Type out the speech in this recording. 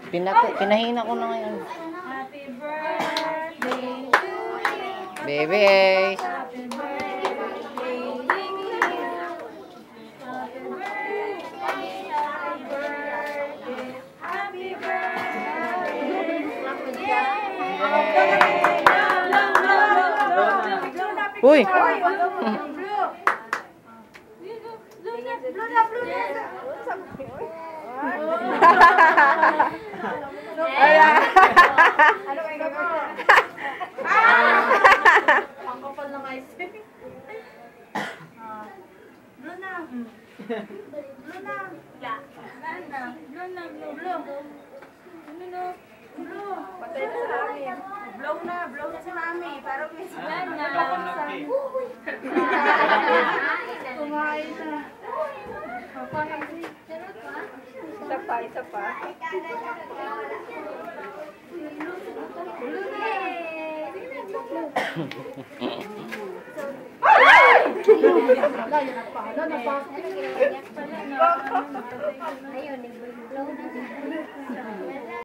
Pinahina ko na ngayon. Happy birthday to you. Bebe. Happy birthday to you. Happy birthday, happy birthday, happy birthday. Uy! Ano kayo gagawin? Ang kapal ng ice cream. Blue na. Blue na. Blue na. Blue. Patay na sa amin. Blow na si mami. Para may silan na. Kumain na. Isa pa. Ayun, nag-blow na.